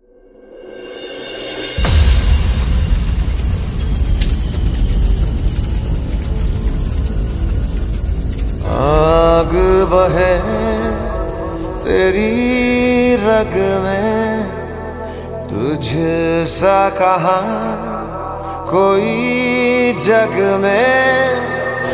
आग बहे तेरी रग में, तुझसा कहाँ कोई जग में।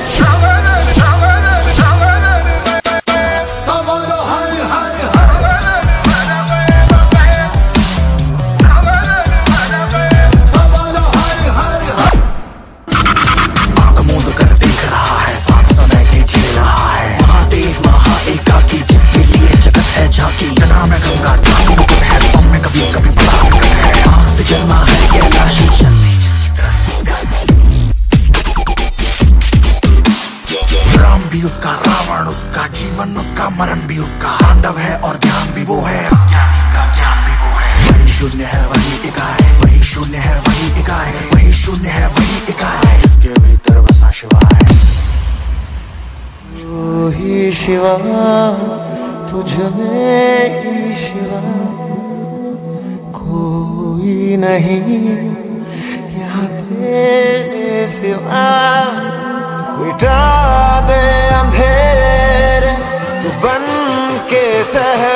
भी उसका, रावण उसका, जीवन उसका, मरण भी उसका, पांडव है और ज्ञान भी वो है, अज्ञानी का ज्ञान भी वो है। वही शून्य है वही इकाई, वही शून्य है वही इकाई, वही शून्य है वही इकाई, जिसके भीतर बसा शिवाय। वो ही शिवा तुझ में ही शिवा, कोई नहीं यहाँ तेरे सिवा। मिटा दे अंधेरे तू बन के शहर,